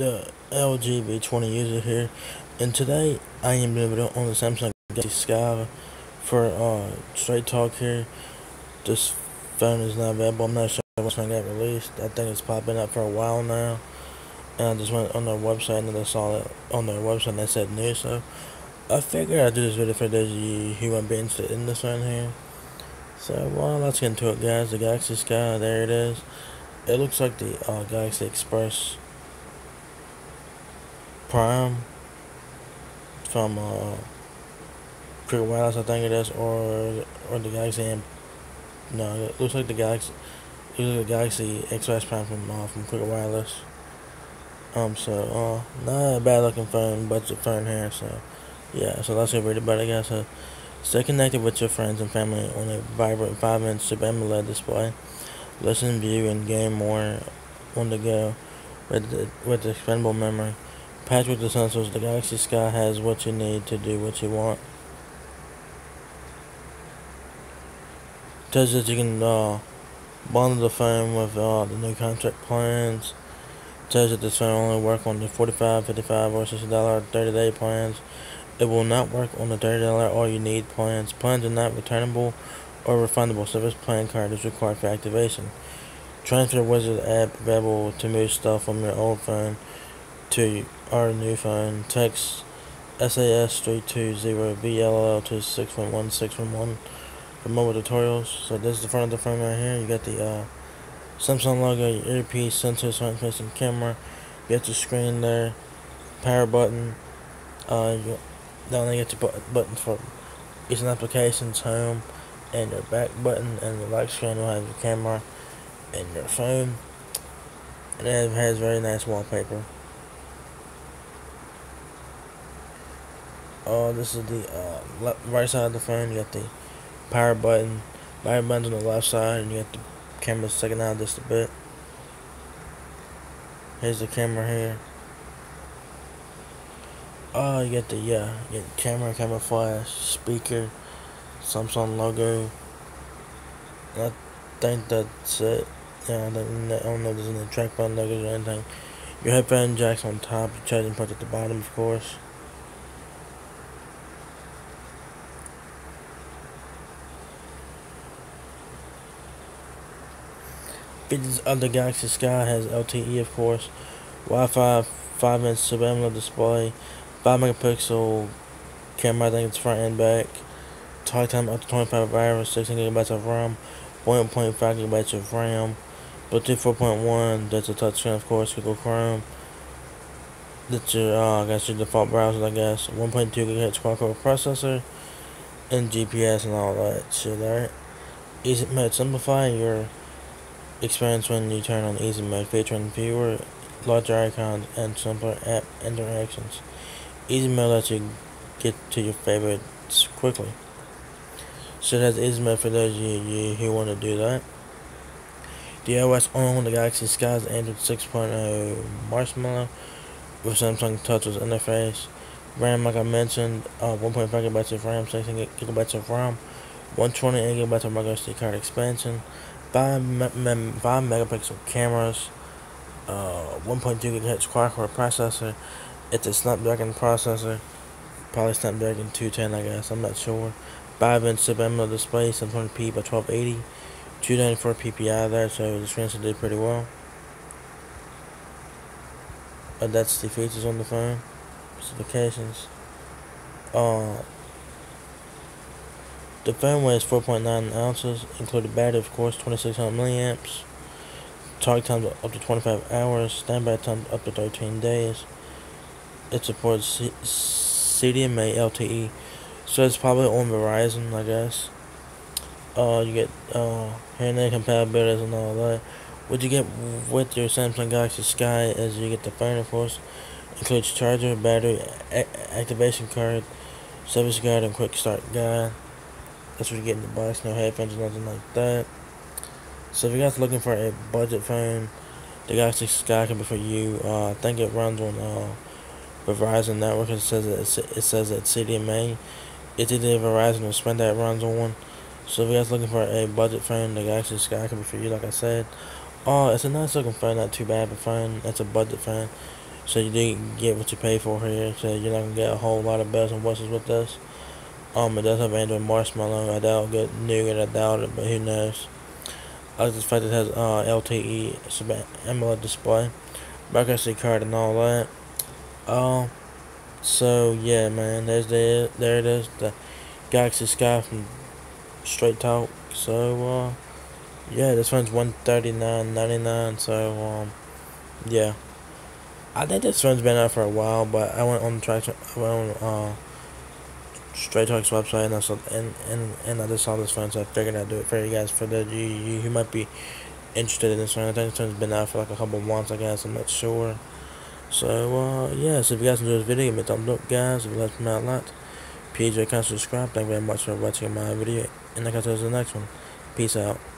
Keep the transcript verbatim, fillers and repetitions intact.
the L G B twenty user here, and today I am doing a video on the Samsung Galaxy Sky for uh, straight talk here. This phone is not available. I'm not sure what's going to get released. I think it's popping up for a while now, and I just went on their website and I saw it on their website and they said new, so I figured I'd do this video for those of you who might be interested in this phone here. So, well, let's get into it, guys. The Galaxy Sky, there it is. It looks like the uh, Galaxy Express Prime from uh, Cricket Wireless, I think it is, or or the Galaxy M. No, it looks like the Galaxy. It looks like the Galaxy Express Prime from uh, from Cricket Wireless. Um, so uh, not a bad looking phone, budget phone here. So yeah, so let's get read about it, guys. So stay connected with your friends and family on a vibrant five inch Super AMOLED display. Listen, view, and game more on the go with the, with the expandable memory. Packed with the sensors, the Galaxy Sky has what you need to do what you want. Tells that you can uh, bundle the phone with uh, the new contract plans. Tells that this phone will only work on the forty-five, fifty-five, or sixty dollar thirty day plans. It will not work on the thirty dollar all you need plans. Plans are not returnable or refundable, so this plan card is required for activation. Transfer Wizard app available to move stuff from your old phone to our new phone. Text S A S three two zero B L L to six one one six one one for mobile tutorials. So this is the front of the phone right here. You got the uh, Samsung logo, your earpiece, sensor, front facing camera. You got your screen there, power button. Uh, you down there you got your button for recent applications, home, and your back button, and the lock screen will have your camera and your phone. And it has very nice wallpaper. Uh, this is the uh, left, right side of the phone. You got the power button, power button's on the left side, and you got the camera sticking out just a bit. Here's the camera here. Oh, uh, you get the yeah, you get the camera, camera flash, speaker, Samsung logo. I think that's it. Yeah, I don't know if there's any track button logos or anything. Your headphone jack's on top, your charging port at the bottom, of course. Features of the Galaxy Sky has L T E, of course, Wi-Fi, five inch Super AMOLED display, five megapixel camera, I think it's front and back, talk time up to twenty-five hours, sixteen gigabytes of RAM, one point five gigabytes of RAM, Bluetooth four point one, that's a touchscreen, of course, Google Chrome, that's your, uh, I guess your default browser, I guess, one point two gigahertz quad-core processor, and G P S and all that shit, alright? Easy mode, simplify your experience when you turn on easy mode, featuring fewer, larger icons, and simpler app interactions. Easy mode lets you get to your favorites quickly. So that's easy mode for those of you, you who want to do that. The iOS on the Galaxy Sky is Android six point oh Marshmallow with Samsung TouchWiz interface. RAM, like I mentioned, uh, one point five gigabytes of RAM, sixteen gigabytes of RAM, one hundred twenty-eight gigabytes of micro S D card expansion, five, me me five megapixel cameras, uh, one point two gigahertz quad-core processor. It's a Snapdragon processor, probably Snapdragon two ten, I guess, I'm not sure. five inch Super AMOLED display, seven twenty p by twelve eighty, two ninety-four p p i there, so the screen should do pretty well. But that's the features on the phone, specifications. Uh, the phone weighs four point nine ounces, including battery, of course, twenty-six hundred milliamps. Talk time up to twenty-five hours, standby time up to thirteen days. It supports C CDMA L T E, so it's probably on Verizon, I guess. Uh, you get uh, hearing aid compatibility and all that. What you get with your Samsung Galaxy Sky is you get the phone, of course, includes charger, battery, activation card, service guide, and quick start guide. That's what you get in the box, no headphones or nothing like that. So if you guys are looking for a budget phone, the Galaxy Sky can be for you. Uh, I think it runs on uh, Verizon network. It says it's, it says it's C D M A. It's either Verizon or Sprint that runs on one. So if you guys are looking for a budget phone, the Galaxy Sky can be for you, like I said. Oh, uh, it's a nice looking phone, not too bad of a phone. It's a budget phone. So you do get what you pay for here. So you're not gonna get a whole lot of bells and whistles with this. Um, it does have Android Marshmallow. I doubt get Nougat. I doubt it, but who knows? I like the fact that it has uh, L T E AMOLED display, micro S D card, and all that. Um, so yeah, man, there's the there it is, the Galaxy Sky from Straight Talk. So uh, yeah, this one's one thirty nine ninety nine. So um, yeah, I think this one's been out for a while, but I went on the track, I went on uh, Straight Talk's website, and I saw and, and and I just saw this phone, so I figured I'd do it for you guys. For the you you who might be interested in this one, I think this one's been out for like a couple months, I guess. I'm not sure. So uh, yeah, so if you guys enjoyed this video, give me a thumbs up, guys. If you like me out a lot, P J, can subscribe. Thank you very much for watching my video, and I'll catch you in the next one. Peace out.